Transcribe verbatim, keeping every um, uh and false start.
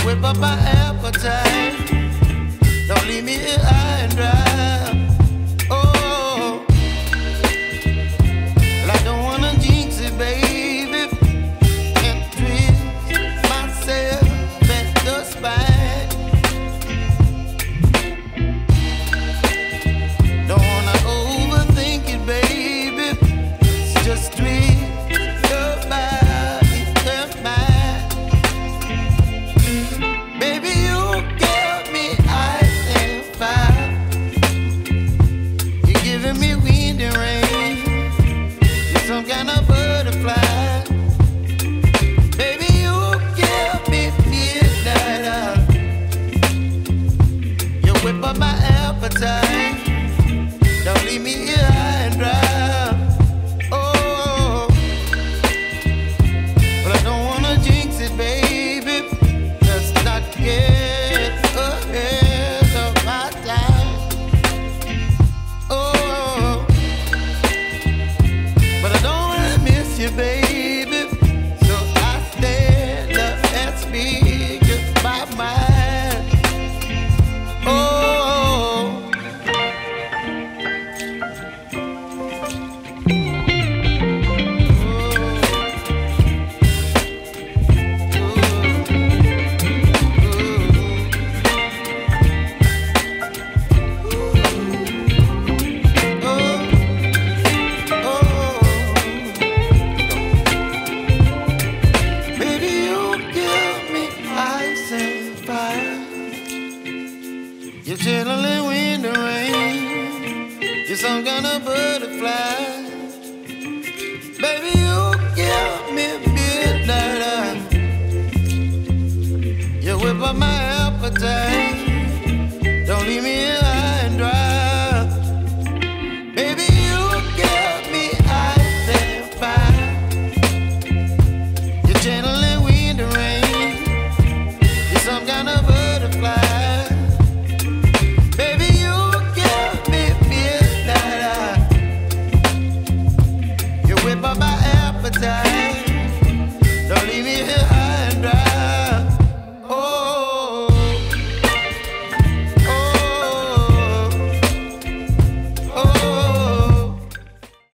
whip up my appetite. Don't leave me here high and dry. Oh, well, I don't wanna jinx it, baby, and twist myself at the spine. Don't wanna overthink it, baby. It's just twist your body and mine. Baby, you give me ice and fire. You're giving me wind and rain. You're some kind of butterfly. Baby, you give me midnight oil. You whip up my appetite. Don't leave me here high and dry. Oh, but I don't wanna jinx it, baby. Let's not get ahead of my time. Oh, but I don't wanna miss you, baby. So I stand up and speak my mind. Oh. You're chilling wind and rain. You're some kind of butterfly. Baby, you give me midnight oil. You whip up my appetite. Don't leave me here high and dry. Baby, you give me ice and fire. You're channeling wind and rain. You're some kind of butterfly. Whip up my appetite. Don't leave me here